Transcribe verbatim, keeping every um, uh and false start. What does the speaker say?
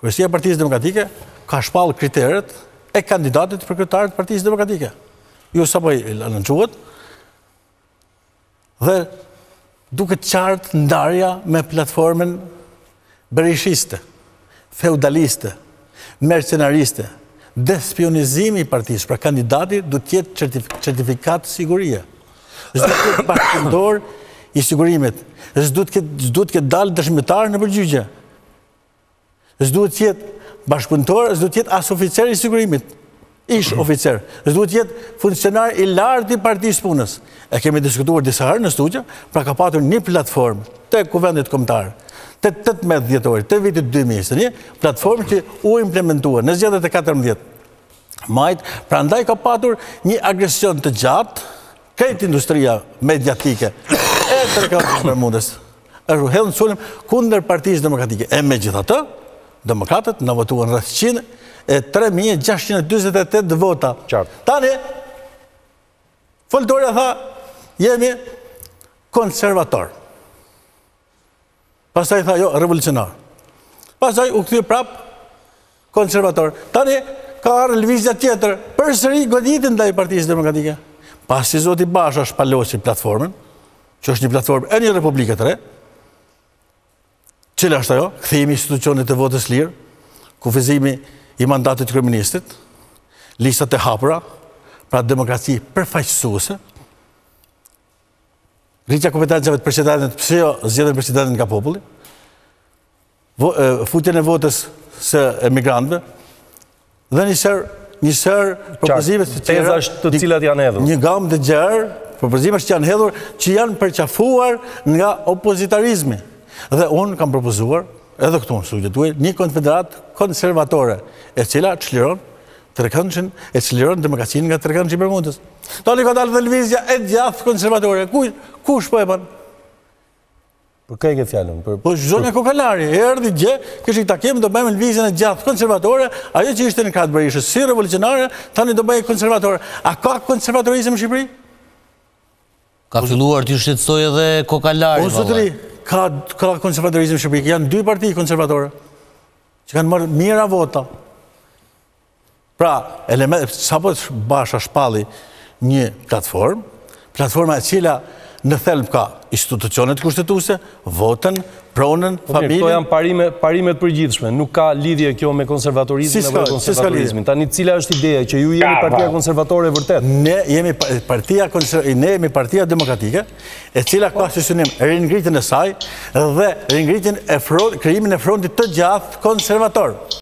Kryesia e Partisë Demokratike ka shpallë kriteret e kandidatit për kryetar të Partisë Demokratike. Ju sapo i anoncuat dhe duket qartë ndarja me platformën berishiste, feudaliste, mercenariste, despionizimi i partisë, pra kandidati du tjetë certifikat sigurie. S'du të ketë bashkëndor i sigurimit, s'du të ketë dalë dëshmitar në përgjigje, s'du të jetë bashkëpunëtor, s'du të jetë as oficer i sigurimit, ish oficer, s'du të jetë funksionar i lartë i partisë punës. E kemi diskutuar disa herë në studio, pra ka patur një platformë të kuvendit kombëtar, të tetëmbëdhjetë dhjetorit, të vitit dy mijë e njëzet e një, platformë që u implementua në zgjedhjet e katërmbëdhjetë majt, pra ndaj ka patur një agresion të gjatë, krejt industria mediatike e të reklamës Bermudës, është hedhën sulm kundër Partisë Demokratike. E me gjitha të, demokratët në votuan rreth njëqind e tre mijë gjashtëqind e dyzet e tetë vota. Tani, Foltorja tha, jemi konservator. Pastaj tha, jo, revolucionar. Pastaj u kthye prap konservator. Tani, ka arë lëvizja tjetër, përsëri goditin ndaj Partisë Demokratike. Pasi zoti Basha shpalosi platformën, që është një platformë e një republike të re, cila është ajo, kthehemi institucionit të votës lirë, kufizimi i mandatit kryeministit, listat e hapura, pra demokraci përfaqësuese, rritja kompetencave të presidentit, pse jo zgjedhjen presidentin nga populli, futjen e votës së emigrantëve, dhe një sër një sër propozimet të tjera, të cilat janë hedhur. Një gamë të gjerë, propozimet që janë hedhur, që janë përqafuar nga opozitarizmi. Dhe unë kam propozuar, edhe këtu në sugjetuaj, një konfederat konservatore, e cila çliron trekëndshën, e çliron demokracinë nga trekëndshi i Bermudës. Tani ka dalë dhe lëvizja e gjatë konservatore. Kush po e bën? Për kë e ke fjalën? Po zonja Kokalari, erdhi gjë, kishte takim, do bëjmë lëvizjen e gjatë konservatore, ajo që ishte në Krahët Berishës, si revolucionare, tani do bëjë konservatore. A ka konservatorizëm në Shqipëri? Ka filluar të shqetësoj edhe Kokalari. O zotëri, ka konservatorizëm në Shqipëri, janë dy parti konservatore, që kanë marrë mira vota. Pra, sapo Basha shpalli një platformë, platforma e cila në thelb ka institucionet kushtetuese, votën, pronën, familjen. Këto janë parimet përgjithshme, nuk ka lidhje kjo me konservatorizmin apo konservatorizmin. Tani cila është ideja që ju jeni partia konservatore e vërtet? Ne jemi partia ne jemi partia demokratike, e cila ka si synim ringritjen e saj dhe ringritjen e krijimin e frontit të gjatë konservator.